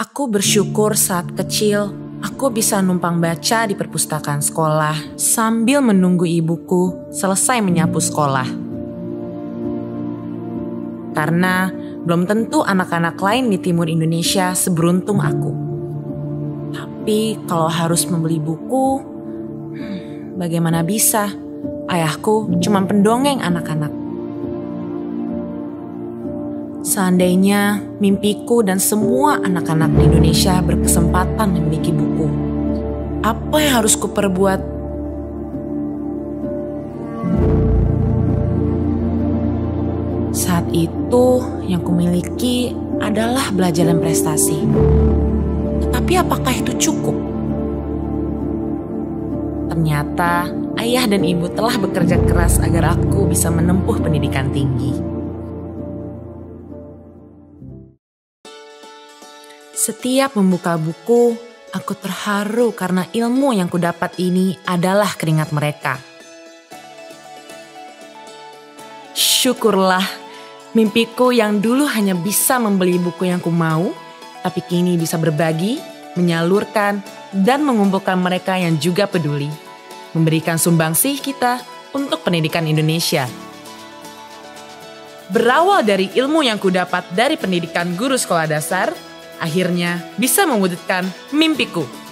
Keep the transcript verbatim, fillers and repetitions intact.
Aku bersyukur saat kecil aku bisa numpang baca di perpustakaan sekolah sambil menunggu ibuku selesai menyapu sekolah. Karena belum tentu anak-anak lain di timur Indonesia seberuntung aku. Tapi kalau harus membeli buku, hmm, bagaimana bisa? Ayahku cuma pendongeng anak-anak. Seandainya mimpiku dan semua anak-anak di Indonesia berkesempatan memiliki buku, apa yang harus kuperbuat? Saat itu yang kumiliki adalah belajar dan prestasi. Tetapi apakah itu cukup? Ternyata ayah dan ibu telah bekerja keras agar aku bisa menempuh pendidikan tinggi. Setiap membuka buku, aku terharu karena ilmu yang kudapat ini adalah keringat mereka. Syukurlah, mimpiku yang dulu hanya bisa membeli buku yang kumau, tapi kini bisa berbagi, menyalurkan, dan mengumpulkan mereka yang juga peduli. Memberikan sumbangsih kita untuk pendidikan Indonesia. Berawal dari ilmu yang kudapat dari pendidikan guru sekolah dasar, akhirnya bisa mewujudkan mimpiku.